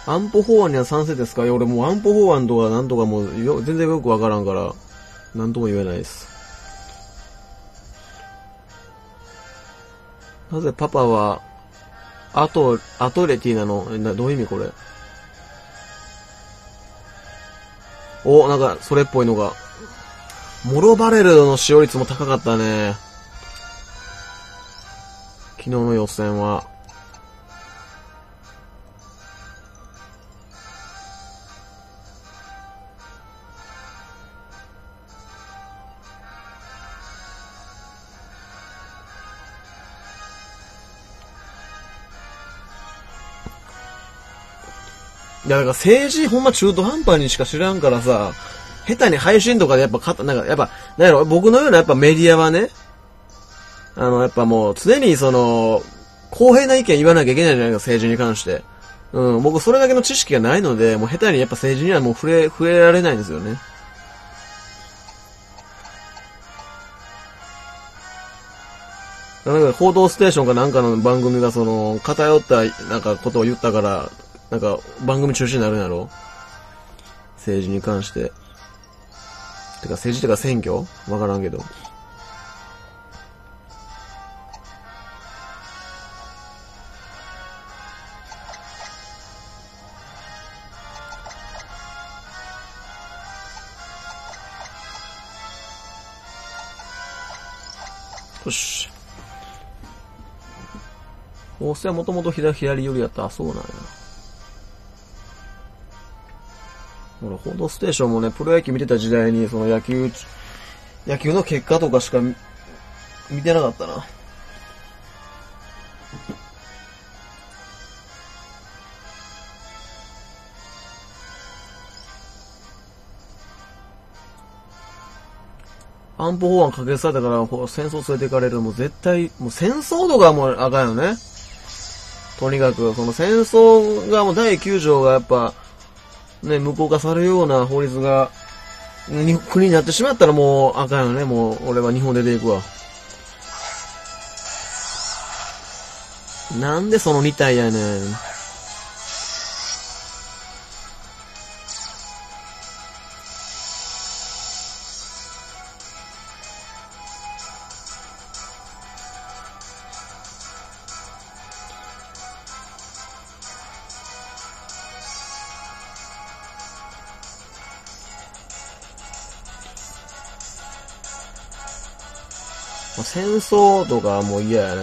安保法案には賛成ですか？いや、俺もう安保法案とかなんとかもう全然よくわからんから、なんとも言えないです。なぜパパは、アトレティなの？どういう意味これ？お、なんか、それっぽいのが。モロバレルの使用率も高かったね。昨日の予選は。いや、だから政治ほんま中途半端にしか知らんからさ、下手に配信とかでやっぱなんかやっぱ、なんやろ、僕のようなやっぱメディアはね、やっぱもう常にその、公平な意見言わなきゃいけないじゃないか、政治に関して。うん、僕それだけの知識がないので、もう下手にやっぱ政治にはもう触れられないんですよね。なんか報道ステーションかなんかの番組がその、偏ったなんかことを言ったから、なんか番組中止になるんやろ？政治に関して。てか政治とか選挙？わからんけど。よし。大瀬はもともと左寄りやった。そうなんや。ほら、報道ステーションもね、プロ野球見てた時代に、その野球の結果とかしか見てなかったな。安保法案可決されたから、戦争連れて行かれる。もう絶対、もう戦争とかもうあかんよね。とにかく、その戦争がもう第9条がやっぱ、ね、無効化されるような法律が、国になってしまったらもうあかんよね。もう、俺は日本出ていくわ。なんでその2体やねん。戦争とかもう嫌やね。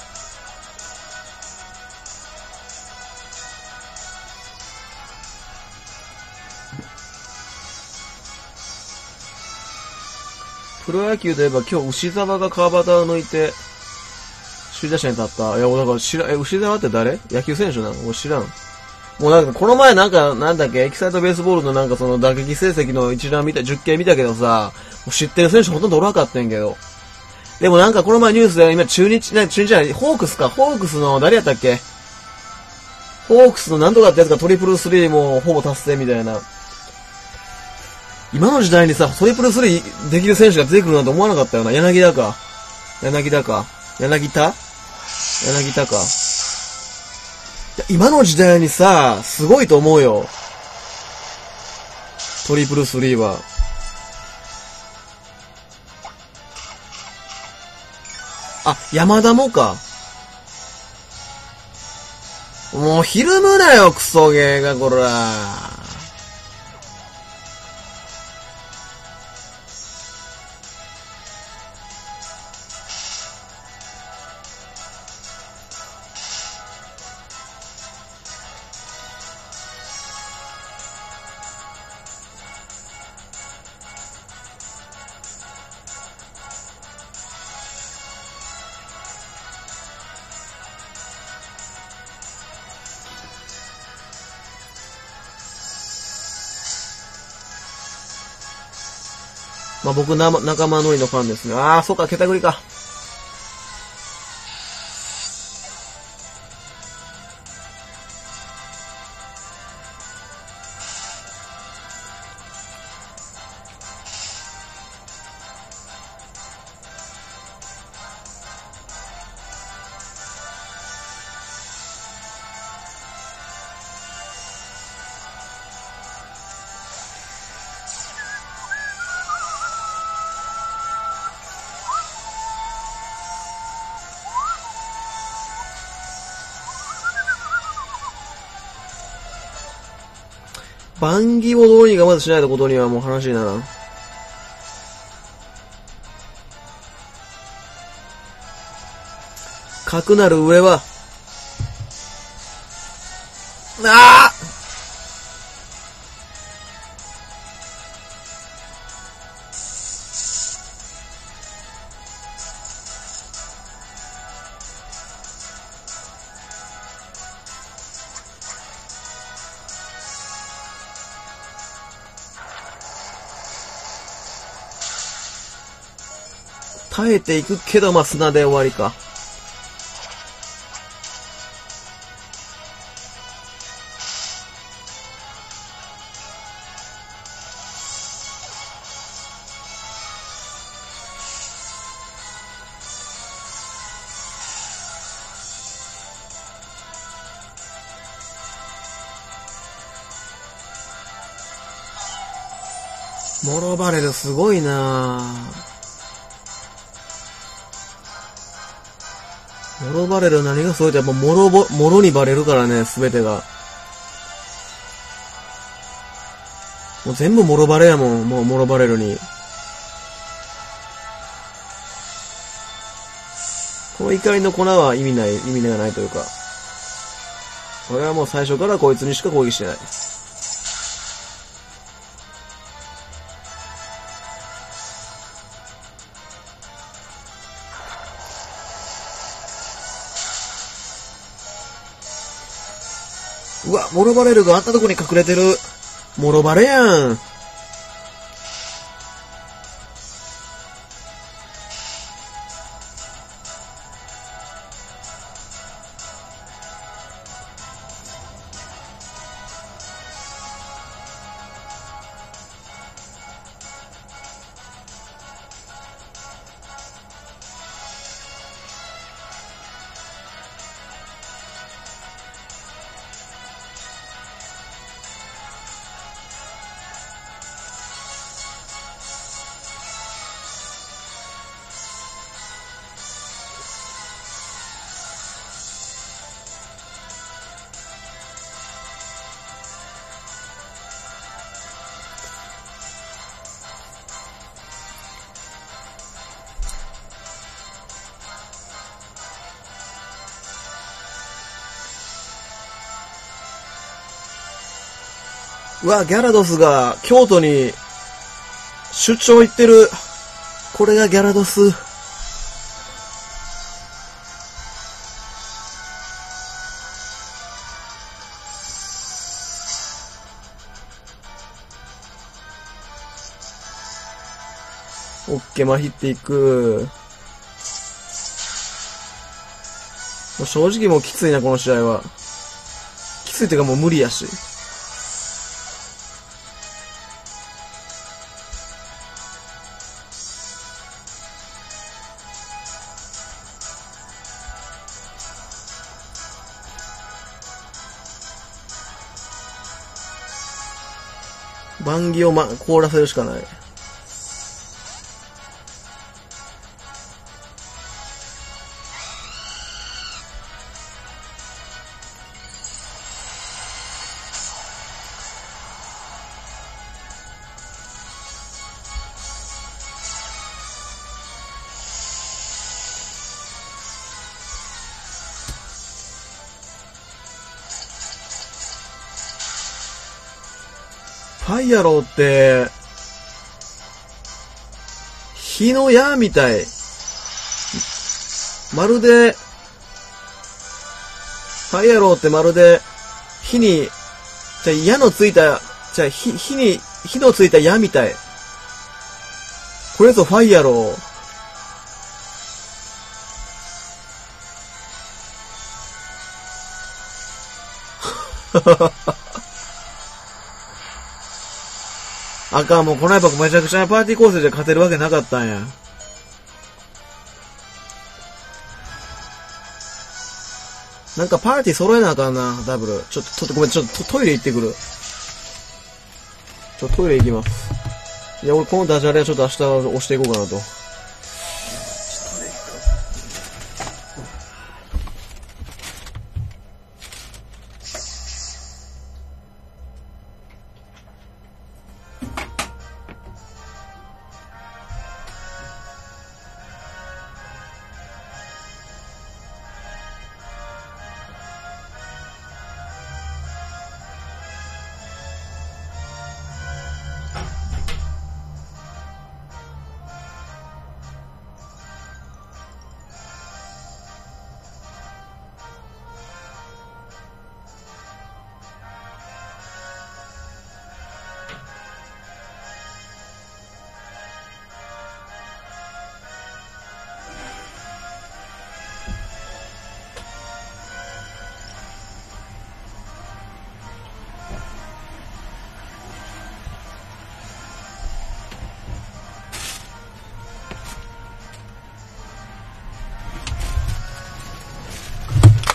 プロ野球といえば今日牛沢が川端を抜いて首位打者に立った。いや、だから牛沢って誰？野球選手なの？もう知らん。もうなんかこの前なんだっけ、エキサイトベースボールのなんかその打撃成績の一覧10件見たけどさ、もう知ってる選手ほとんどおらんかったんけど。でもなんかこの前ニュースで今中日じゃない、ホークスの誰やったっけ？ホークスのなんとかってやつがトリプルスリーもほぼ達成みたいな。今の時代にさ、トリプルスリーできる選手が出てくるなんて思わなかったよな。柳田か。今の時代にさ、すごいと思うよ。トリプルスリーは。あ、山田もか。もうひるむなよ、クソゲーが、こら。まあ、僕仲間乗りのファンですね。ああ、そうか、ケタグリか。 バンギをどうにかまずしないことにはもう話にならん。角なる上は、ああ耐えていくけど、まあ、砂で終わりか。モロバレルすごいなぁ。モロバレル何がすごいってやっぱモロにバレるからね、すべてが。もう全部モロバレやもん、もうモロバレルに。この怒りの粉は意味がないというか。これはもう最初からこいつにしか攻撃してない。うわ、モロバレルがあったとこに隠れてる。モロバレやん。うわ、ギャラドスが京都に出張行ってる。これがギャラドス。オッケー、まひっていく。もう正直もうきついな、この試合は。きついっていうかもう無理やし。バンギを凍らせるしかない。ファイヤローって、火の矢みたい。まるで、ファイヤローってまるで、火に、矢のついた、火のついた矢みたい。これぞファイヤロー。あかん、もうこのやっぱめちゃくちゃなパーティー構成じゃ勝てるわけなかったんや。なんかパーティー揃えなあかんな、ダブル。ちょっとごめん、ちょっとトイレ行ってくる。トイレ行きます。いや、俺このダジャレはちょっと明日押していこうかなと。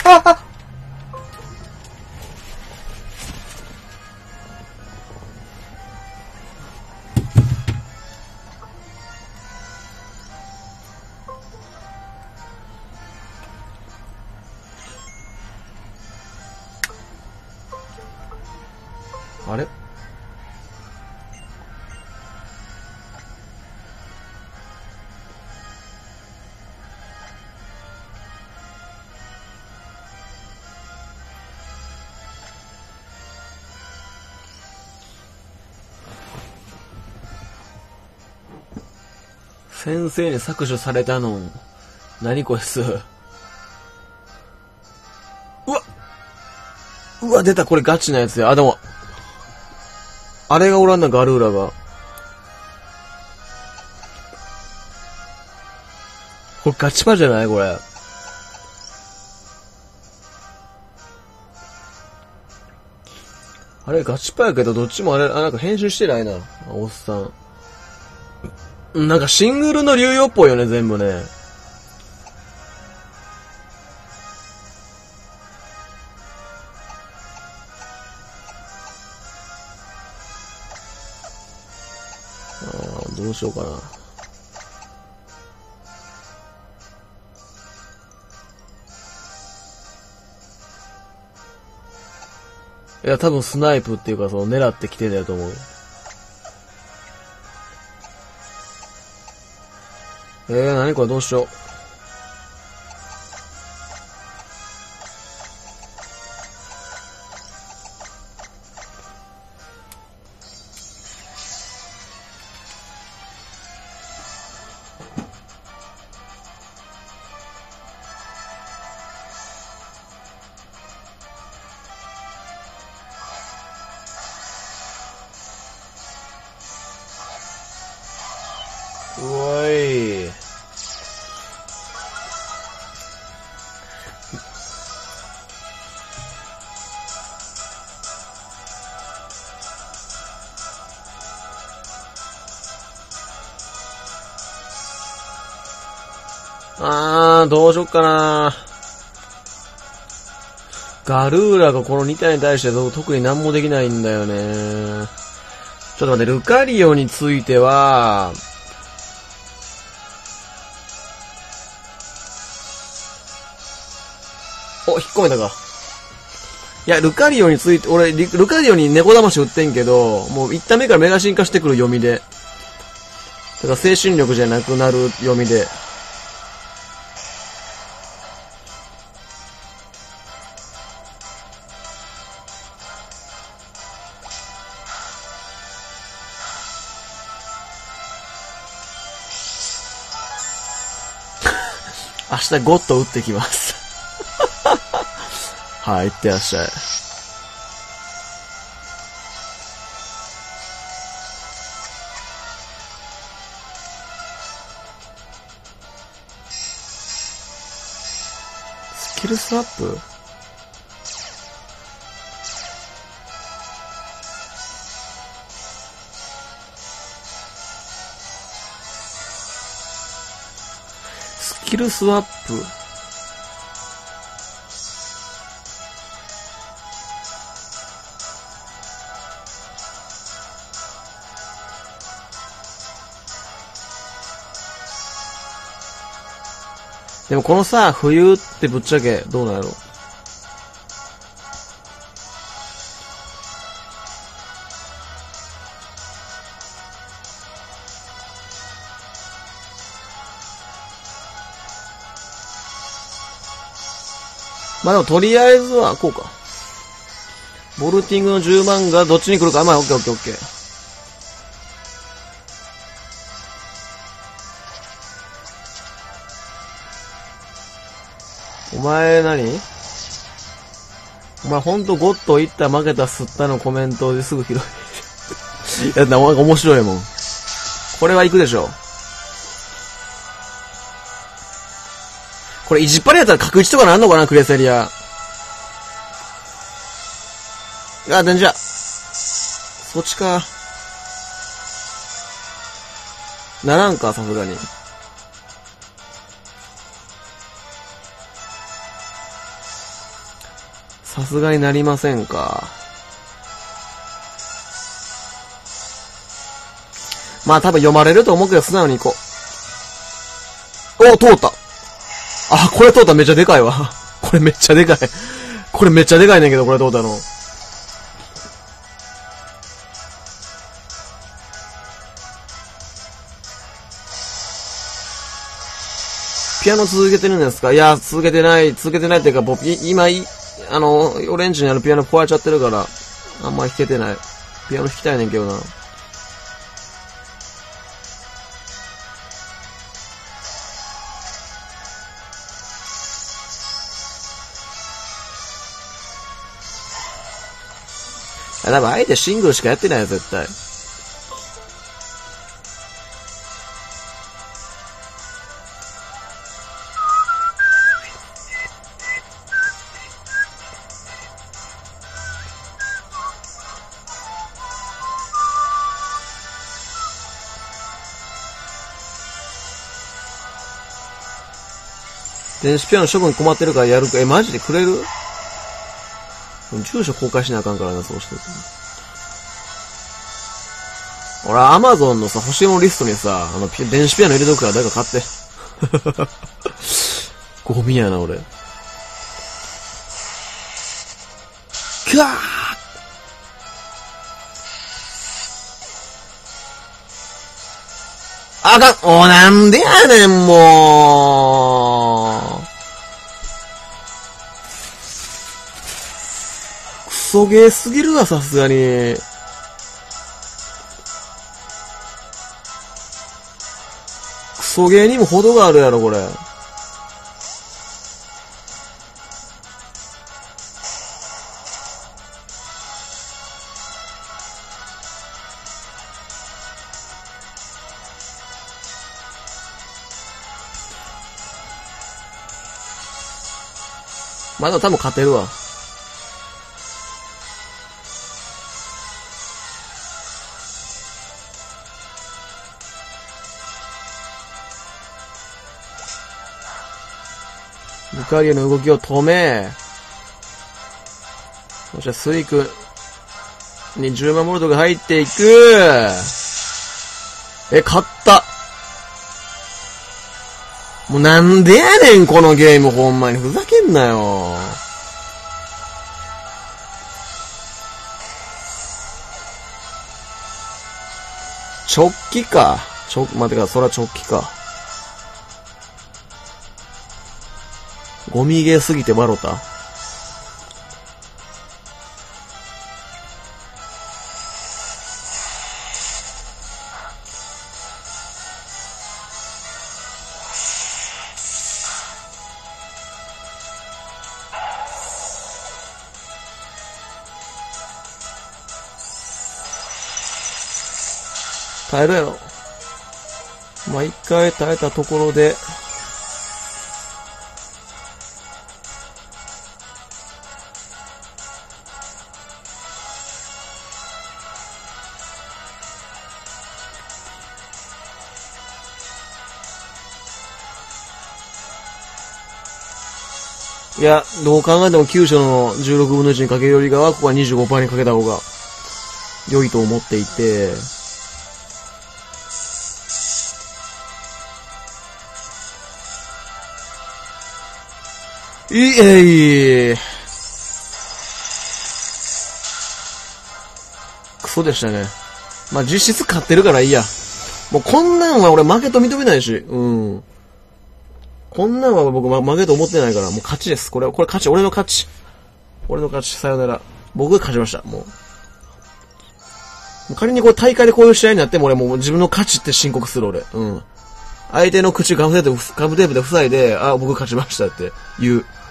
あれ先生に削除されたの。何こいつ。うわ、出た、これガチなやつや。あ、でも、あれがおらんな、ガルーラが。これガチパじゃないこれ。あれガチパやけど、どっちもあれ、なんか編集してないな。おっさん。なんかシングルの流用っぽいよね、全部ね。どうしようかな。いや、多分スナイプっていうか、その狙ってきてんだと思う。何これどうしよう。うおい。どうしよっかな。ガルーラがこの2体に対して特に何もできないんだよね。ちょっと待って、ルカリオについては、引っ込めたか。いや、ルカリオについて、俺、ルカリオに猫魂売ってんけど、もう一旦目からメガ進化してくる読みで。だから精神力じゃなくなる読みで。明日ゴッド打ってきます。はい、いってらっしゃい。スキルスワップ？スキルスワップ？でもこのさ、冬ってぶっちゃけどうなんやろ。まあでもとりあえずはこうか。ボルティングの10万がどっちに来るか。まあオッケーオッケーオッケー。お前お前ほんとゴッド行った負けた吸ったのコメントですぐ拾い。いや、なんか面白いもん。これは行くでしょ。これ、いじっぱりやったら角打ちとかなんのかな、クレセリア。デンジャー。そっちか。ならんか、さすがに。ちょっと待って、 さすがになりませんか。まあ多分読まれると思うけど素直に行こう。お、通った。あ、これ通っためっちゃでかいわ。これめっちゃでかい。これめっちゃでかいねんけど、これ通ったの。ピアノ続けてるんですか？いや、続けてないっていうか、僕、今、オレンジにあるピアノ壊れちゃってるから、あんま弾けてない。ピアノ弾きたいねんけどな。多分相手シングルしかやってないよ、絶対。電子ピアノ処分困ってるからやるか。マジでくれる？住所公開しなあかんからな、そうしてる。俺、アマゾンのさ、欲しいものリストにさ、電子ピアノ入れとくから誰か買って。ゴミやな、俺。かー！あかん！なんでやねん、もう。クソゲーすぎるわ、さすがに。クソゲーにも程があるやろ、これ。まだ多分勝てるわ。ルカリエの動きを止め、そしてスイクに10万ボルトが入っていく。勝った。もうなんでやねん、このゲーム、ほんまに。ふざけんなよ。直帰か。待てか、そら直帰か。ゴミゲーすぎて笑った。耐えろやろ。まあ、一回耐えたところで、いや、どう考えても9章の16分の1にかけるよりかは、ここは 25% にかけた方が良いと思っていて、クソでしたね。まあ、実質勝ってるからいいや。もうこんなんは俺負けと認めないし、うん。こんなんは僕負けと思ってないから、もう勝ちです。これ勝ち、俺の勝ち。さよなら。僕が勝ちました、もう仮にこう大会でこういう試合になっても俺もう自分の勝ちって申告する俺。うん。相手の口ガムテープで塞いで、僕勝ちましたって言う。